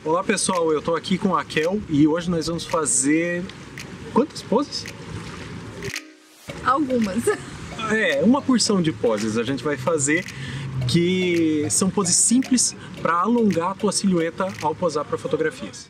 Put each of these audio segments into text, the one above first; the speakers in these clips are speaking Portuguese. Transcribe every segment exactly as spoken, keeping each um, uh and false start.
Olá pessoal, eu tô aqui com a Kel e hoje nós vamos fazer... quantas poses? Algumas. É, uma porção de poses a gente vai fazer, que são poses simples para alongar a tua silhueta ao posar para fotografias.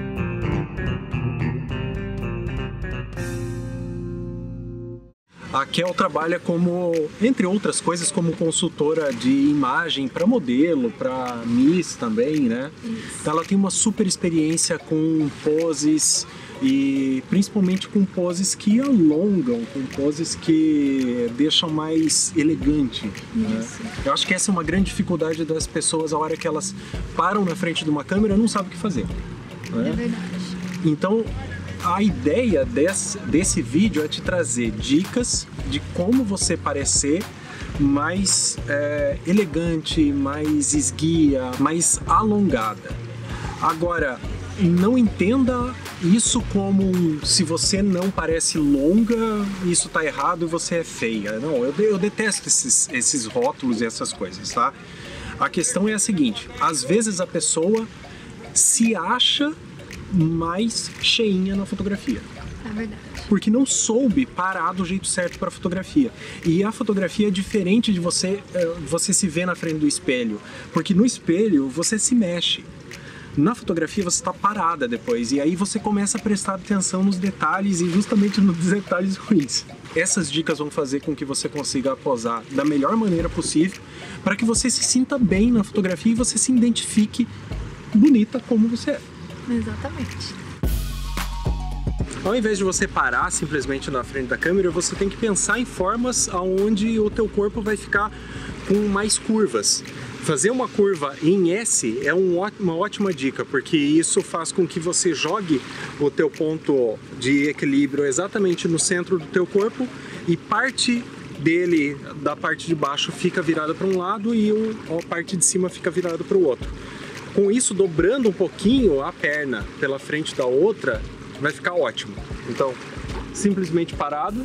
A Kel trabalha como, entre outras coisas, como consultora de imagem para modelo, para Miss também, né? Isso. Ela tem uma super experiência com poses e principalmente com poses que alongam, com poses que deixam mais elegante. Né? Eu acho que essa é uma grande dificuldade das pessoas a hora que elas param na frente de uma câmera e não sabem o que fazer. Né? É verdade. Então, a ideia desse, desse vídeo é te trazer dicas de como você parecer mais é, elegante, mais esguia, mais alongada. Agora, não entenda isso como um, se você não parece longa, isso tá errado e você é feia. Não, eu, eu detesto esses, esses rótulos e essas coisas, tá? A questão é a seguinte, às vezes a pessoa se acha mais cheinha na fotografia. É verdade. Porque não soube parar do jeito certo para fotografia. E a fotografia é diferente de você, você se ver na frente do espelho. Porque no espelho você se mexe. Na fotografia você está parada depois. E aí você começa a prestar atenção nos detalhes e justamente nos detalhes ruins. Essas dicas vão fazer com que você consiga posar da melhor maneira possível para que você se sinta bem na fotografia e você se identifique bonita como você é. Exatamente. Ao invés de você parar simplesmente na frente da câmera, você tem que pensar em formas onde o teu corpo vai ficar com mais curvas. Fazer uma curva em S é um, uma ótima dica, porque isso faz com que você jogue o teu ponto de equilíbrio exatamente no centro do teu corpo e parte dele, da parte de baixo, fica virada para um lado e a parte de cima fica virada para o outro. Com isso, dobrando um pouquinho a perna pela frente da outra, vai ficar ótimo. Então, simplesmente parado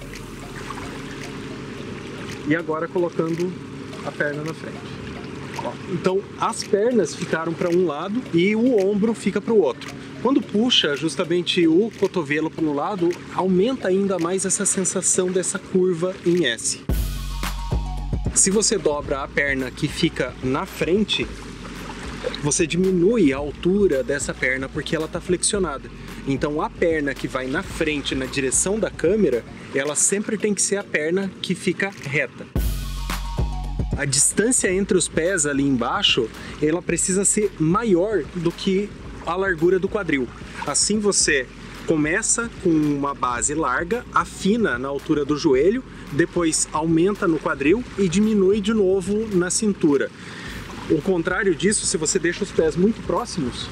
e agora colocando a perna na frente. Ó, então, as pernas ficaram para um lado e o ombro fica para o outro. Quando puxa justamente o cotovelo para um lado, aumenta ainda mais essa sensação dessa curva em S. Se você dobra a perna que fica na frente, você diminui a altura dessa perna porque ela está flexionada. Então a perna que vai na frente, na direção da câmera, ela sempre tem que ser a perna que fica reta. A distância entre os pés ali embaixo, ela precisa ser maior do que a largura do quadril. Assim você começa com uma base larga, afina na altura do joelho, depois aumenta no quadril e diminui de novo na cintura. O contrário disso, se você deixa os pés muito próximos,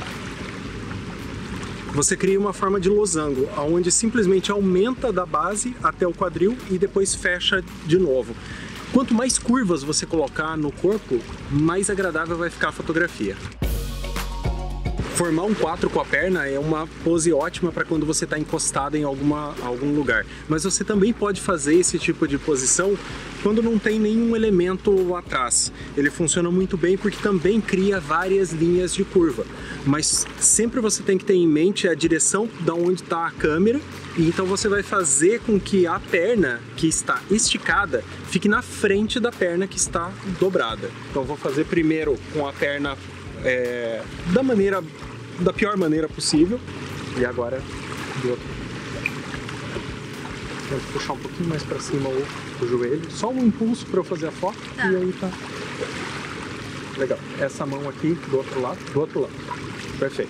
você cria uma forma de losango, onde simplesmente aumenta da base até o quadril e depois fecha de novo. Quanto mais curvas você colocar no corpo, mais agradável vai ficar a fotografia. Formar um quatro com a perna é uma pose ótima para quando você está encostado em alguma, algum lugar. Mas você também pode fazer esse tipo de posição quando não tem nenhum elemento atrás. Ele funciona muito bem porque também cria várias linhas de curva. Mas sempre você tem que ter em mente a direção da onde está a câmera. E então você vai fazer com que a perna que está esticada fique na frente da perna que está dobrada. Então vou fazer primeiro com a perna É, da maneira, da pior maneira possível. E agora do outro. Vou puxar um pouquinho mais para cima o, o joelho, só um impulso para eu fazer a foto. Tá. E aí tá legal. Essa mão aqui do outro lado, do outro lado. Perfeito.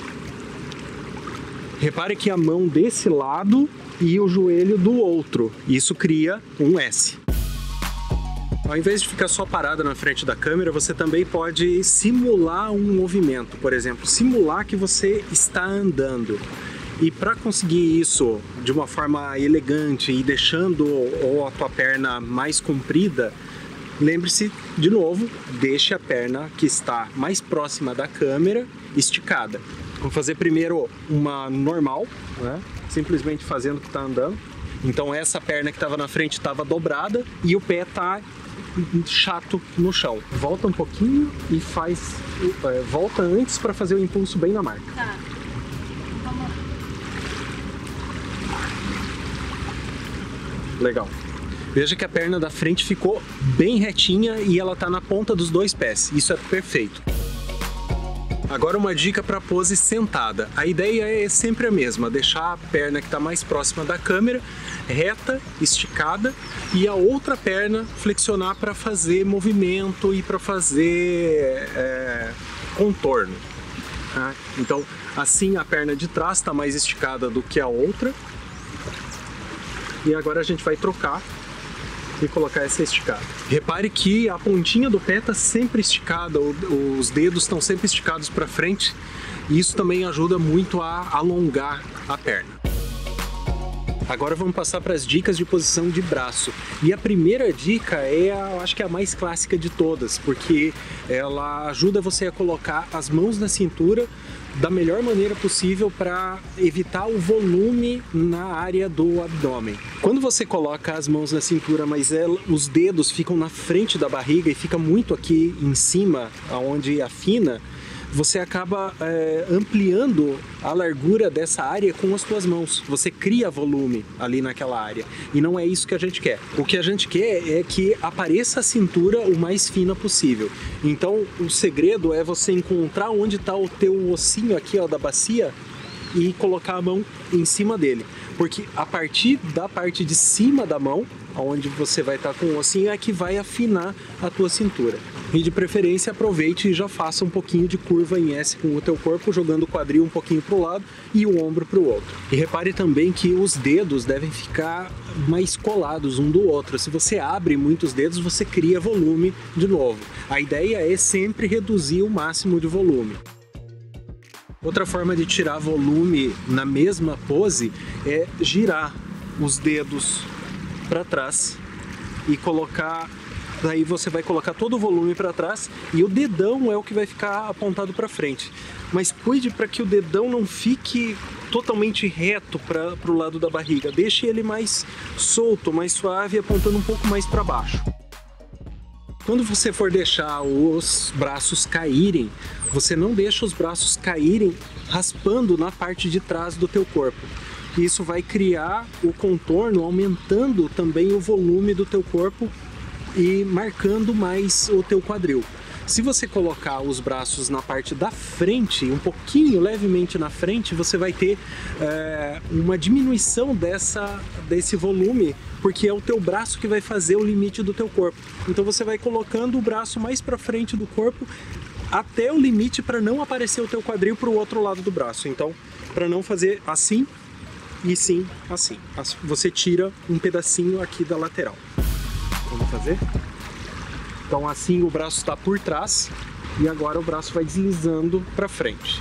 Repare que a mão desse lado e o joelho do outro. Isso cria um S. Ao invés de ficar só parada na frente da câmera, você também pode simular um movimento, por exemplo, simular que você está andando. E para conseguir isso de uma forma elegante e deixando a tua perna mais comprida, lembre-se, de novo, deixe a perna que está mais próxima da câmera esticada. Vamos fazer primeiro uma normal, né? Simplesmente fazendo o que está andando. Então essa perna que estava na frente estava dobrada e o pé tá chato no chão. Volta um pouquinho e faz... É, volta antes para fazer o impulso bem na marca. Tá. Vamos lá. Legal. Veja que a perna da frente ficou bem retinha e ela tá na ponta dos dois pés. Isso é perfeito. Agora uma dica para pose sentada. A ideia é sempre a mesma, deixar a perna que está mais próxima da câmera reta, esticada, e a outra perna flexionar para fazer movimento e para fazer é, contorno. Tá? Então assim a perna de trás está mais esticada do que a outra. E agora a gente vai trocar e colocar essa esticada. Repare que a pontinha do pé está sempre esticada, os dedos estão sempre esticados para frente, e isso também ajuda muito a alongar a perna. Agora vamos passar para as dicas de posição de braço. E a primeira dica é, a, eu acho que é a mais clássica de todas, porque ela ajuda você a colocar as mãos na cintura da melhor maneira possível para evitar o volume na área do abdômen. Quando você coloca as mãos na cintura, mas ela, os dedos ficam na frente da barriga e fica muito aqui em cima, onde afina, você acaba é, ampliando a largura dessa área com as suas mãos. Você cria volume ali naquela área. E não é isso que a gente quer. O que a gente quer é que apareça a cintura o mais fina possível. Então, o segredo é você encontrar onde está o teu ossinho aqui, ó, da bacia, e colocar a mão em cima dele. Porque a partir da parte de cima da mão, onde você vai estar com o ossinho, é que vai afinar a tua cintura. E de preferência aproveite e já faça um pouquinho de curva em S com o teu corpo, jogando o quadril um pouquinho para o lado e o ombro para o outro. E repare também que os dedos devem ficar mais colados um do outro. Se você abre muitos dedos, você cria volume de novo. A ideia é sempre reduzir o máximo de volume. Outra forma de tirar volume na mesma pose é girar os dedos para trás e colocar, daí você vai colocar todo o volume para trás e o dedão é o que vai ficar apontado para frente. Mas cuide para que o dedão não fique totalmente reto para o lado da barriga. Deixe ele mais solto, mais suave, apontando um pouco mais para baixo. Quando você for deixar os braços caírem, você não deixa os braços caírem raspando na parte de trás do teu corpo. Isso vai criar o contorno, aumentando também o volume do teu corpo e marcando mais o teu quadril. Se você colocar os braços na parte da frente, um pouquinho, levemente na frente, você vai ter é, uma diminuição dessa, desse volume, porque é o teu braço que vai fazer o limite do teu corpo. Então você vai colocando o braço mais para frente do corpo até o limite para não aparecer o teu quadril para o outro lado do braço. Então, para não fazer assim e sim assim. Você tira um pedacinho aqui da lateral. Vamos fazer? Então assim o braço está por trás e agora o braço vai deslizando para frente.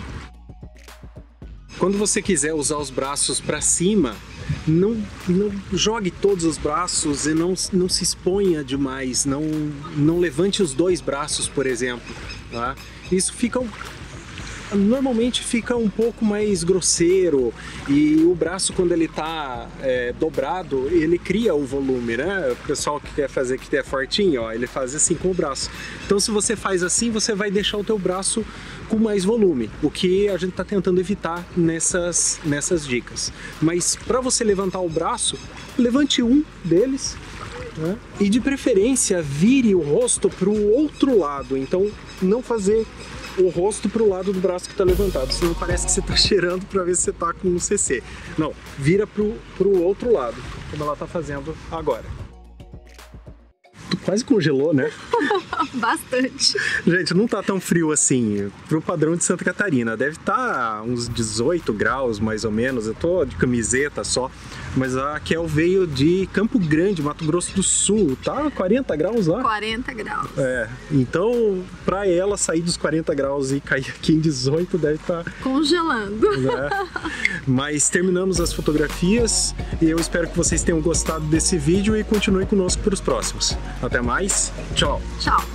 Quando você quiser usar os braços para cima, não, não jogue todos os braços e não, não se exponha demais, não, não levante os dois braços, por exemplo. Tá? Isso fica... Normalmente fica um pouco mais grosseiro e o braço, quando ele está é, dobrado, ele cria o volume, né? O pessoal que quer fazer que é fortinho, ó, ele faz assim com o braço. Então se você faz assim, você vai deixar o teu braço com mais volume, o que a gente está tentando evitar nessas, nessas dicas. Mas para você levantar o braço, levante um deles, né? E de preferência vire o rosto para o outro lado, então não fazer o rosto para o lado do braço que está levantado, senão parece que você está cheirando para ver se você está com um C C. Não, vira para o outro lado, como ela está fazendo agora. Tu quase congelou, né? Bastante. Gente, não tá tão frio assim, pro padrão de Santa Catarina. Deve estar tá uns dezoito graus, mais ou menos. Eu tô de camiseta só. Mas a Kel veio de Campo Grande, Mato Grosso do Sul. Tá quarenta graus lá? quarenta graus. É, então pra ela sair dos quarenta graus e cair aqui em dezoito deve estar... Tá, congelando. Né? Mas terminamos as fotografias e eu espero que vocês tenham gostado desse vídeo e continuem conosco para os próximos. Até mais, tchau! Tchau!